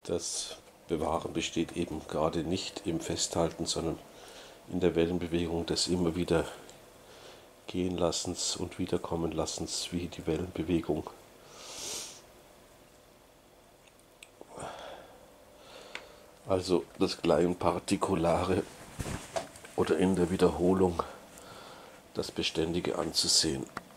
Das Bewahren besteht eben gerade nicht im Festhalten, sondern in der Wellenbewegung des immer wieder gehen Lassens und Wiederkommen Lassens, wie die Wellenbewegung. Also das Kleinpartikulare oder in der Wiederholung das Beständige anzusehen.